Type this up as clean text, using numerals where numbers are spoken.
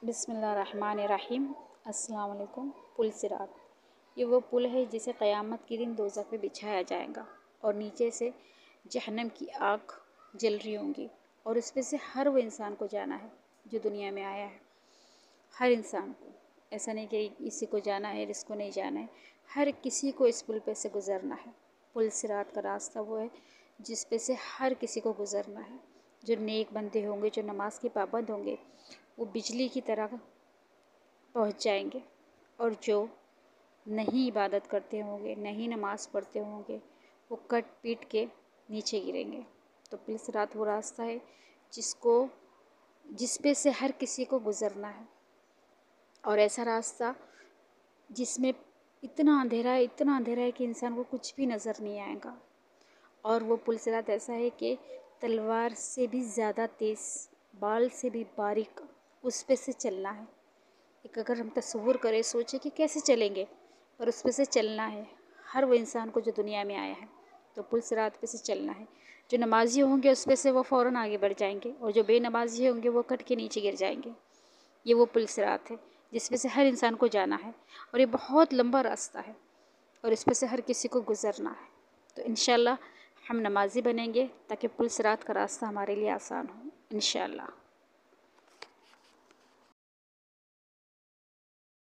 بسم اللہ الرحمن الرحیم۔ السلام علیکم۔ پل صراط، یہ وہ پل ہے جسے قیامت کے دن دوزخ پہ بچھایا جائے گا اور نیچے سے جہنم کی آگ جل رہی ہوں گی، اور اس پہ سے ہر وہ انسان کو جانا ہے جو دنیا میں آیا ہے۔ ہر انسان کو، ایسا نہیں کہ کسی کو جانا ہے جس کو نہیں جانا ہے، ہر کسی کو اس پل پہ سے گزرنا ہے۔ پل صراط کا راستہ وہ ہے جس پہ سے ہر کسی کو گزرنا ہے۔ جو نیک بندے ہوں گے، جو نماز کے پابند ہوں گے، وہ بجلی کی طرح پہنچ جائیں گے، اور جو نہیں عبادت کرتے ہوں گے، نہیں نماز پڑھتے ہوں گے، وہ کٹ پیٹ کے نیچے گریں گے۔ تو پل صراط وہ راستہ ہے جس پہ سے ہر کسی کو گزرنا ہے، اور ایسا راستہ جس میں اتنا اندھیرا ہے کہ انسان کو کچھ بھی نظر نہیں آئے گا۔ اور وہ پل صراط ایسا ہے کہ تلوار سے بھی زیادہ تیز، بال سے بھی باریک اس پہ سے چلنا ہے۔ ایک اگر ہم تصور کریں، سوچیں کہ کیسے چلیں گے، اور اس پہ سے چلنا ہے ہر وہ انسان کو جو دنیا میں آیا ہے، تو پل صراط پہ سے چلنا ہے۔ جو نمازی ہوں گے اس پہ سے وہ فوراً آگے بڑھ جائیں گے، اور جو بے نمازی ہوں گے وہ کٹ کے نیچے گر جائیں گے۔ یہ وہ پل صراط ہے جس پہ سے ہر انسان کو جانا ہے، اور یہ بہت لمبا راستہ ہے، اور اس پہ سے ہر کسی کو گزرنا ہے۔ تو انشاءاللہ ہم نمازی بنیں گے تاکہ پل صراط کا راستہ ہمارے لیے آسان ہو، انشاءاللہ۔